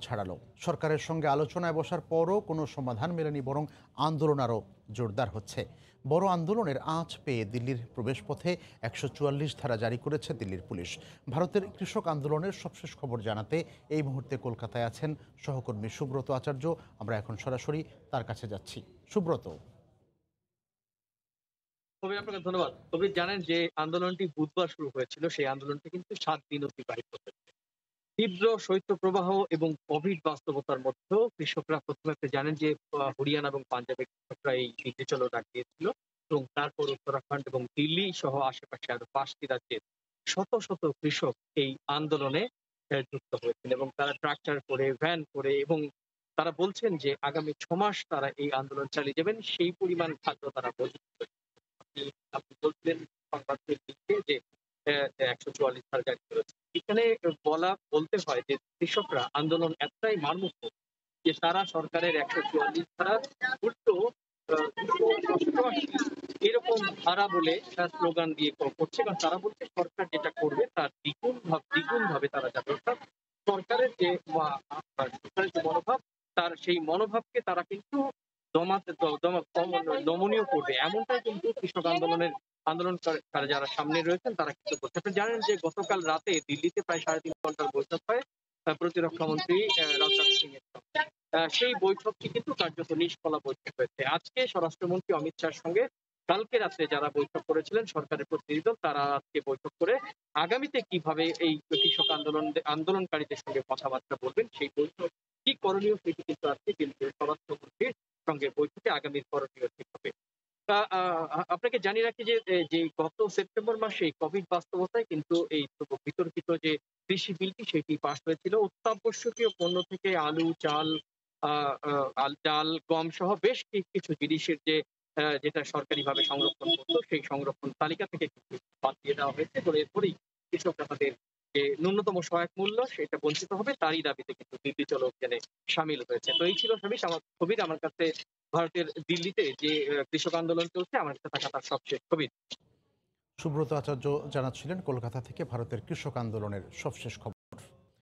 ছাড়ালো। সরকারের সঙ্গে আলোচনায় বসার পরও কোনো সমাধান মেলেনি, বরং আন্দোলন আরও জোরদার হচ্ছে। বড় আন্দোলনের আঁচ পেয়ে দিল্লির প্রবেশপথে ১৪৪ ধারা জারি করেছে দিল্লির পুলিশ। ভারতের কৃষক আন্দোলনের সবশেষ খবর জানাতে এই মুহূর্তে কলকাতায় আছেন সহকর্মী সুব্রত আচার্য। আমরা এখন সরাসরি তার কাছে যাচ্ছি। সুব্রত। আপনাকে ধন্যবাদ। তবে জানেন যে আন্দোলনটি বুধবার শুরু হয়েছিল, সেই আন্দোলনটি কিন্তু ৭ দিন অতিবাহিত হয়েছে। তীব্র শৈত্যপ্রবাহ এবং কোভিড বাস্তবতার মধ্যেও কৃষকরা প্রথমে আপনি জানেন যে হরিয়ানা এবং পাঞ্জাবের কৃষকরা এই দিল্লি চলো ডাক দিয়েছিল এবং তারপর উত্তরাখণ্ড এবং দিল্লি সহ আশেপাশে আরো ৫টি রাজ্যের শত শত কৃষক এই আন্দোলনে যুক্ত হয়েছেন এবং তারা ট্রাক্টর করে, ভ্যান করে এবং তারা বলছেন যে আগামী ৬ মাস তারা এই আন্দোলন চালিয়ে যাবেন। সেই পরিমাণ খাদ্য তারা মজুত করে। আপনি আপনি বলছিলেন সংবাদকে লিখে যে ১৪৪ ধারা জারি করেছে। এখানে বলতে হয় যে কৃষকরা আন্দোলন এতটাই মারমুখো যে তারা সরকারের ১৪৪ ধারার উল্টো ২৮৮ এরকম ধারা বলে স্লোগান দিয়ে করছে। কারণ তারা বলছে সরকার যেটা করবে তার দ্বিগুণ ভাবে তারা যাবে। অর্থাৎ সরকারের যে সরকারের যে মনোভাব তার সেই মনোভাবকে তারা কিন্তু দমাতে দ দমা কম নমনীয় করবে। এমনটাই কিন্তু কৃষক আন্দোলনকারী যারা সামনে রয়েছেন তারা কিন্তু বলছে। আপনি জানেন যে গতকাল রাতে দিল্লিতে প্রায় ৩.৫ ঘন্টার বৈঠক হয় প্রতিরক্ষা মন্ত্রী রাজনাথ সিং এর সঙ্গে। সেই বৈঠকটি কিন্তু কার্যত নিষ্ফলা বৈঠক হয়েছে। আজকে স্বরাষ্ট্রমন্ত্রী অমিত শাহর সঙ্গে কালকে রাত্রে যারা বৈঠক করেছিলেন সরকারের প্রতিনিধি দল তারা আজকে বৈঠক করে আগামীতে কিভাবে এই কৃষক আন্দোলনকারীদের সঙ্গে কথাবার্তা বলবেন সেই বৈঠক কি করণীয় সেটি কিন্তু আজকে কেন্দ্রীয় স্বরাষ্ট্রমন্ত্রীর সঙ্গে বৈঠকে আগামীর করণীয় ঠিক হবে। তা আপনাকে জানিয়ে রাখি যে যে গত সেপ্টেম্বর মাসে কোভিড বাস্তবতায় কিন্তু এই বিতর্কিত যে কৃষি বিলটি সেটি পাস হয়েছিল। অত্যাবশ্যকীয় পণ্য থেকে আলু, চাল, আ আ ডাল, গম সহ বেশ কিছু জিনিসের যেটা সরকারিভাবে সংরক্ষণ করত সেই সংরক্ষণ তালিকা থেকে কিন্তু বাদ দিয়ে দেওয়া হয়েছে এবং এরপরেই কৃষকরা তাদের যে ন্যূনতম সহায়ক মূল্য সেটা বঞ্চিত হবে তারই দাবিতে কিন্তু দিল্লি চলো অভিযানে শামিল হয়েছে। তো এই ছিল ছবির আমার কাছে ভারতের দিল্লিতে যে কৃষক আন্দোলন চলছে আমার কাছে থাকা তার সবচেয়ে ছবি। সুব্রত আচার্য জানাচ্ছিলেন কলকাতা থেকে ভারতের কৃষক আন্দোলনের সবশেষ খবর।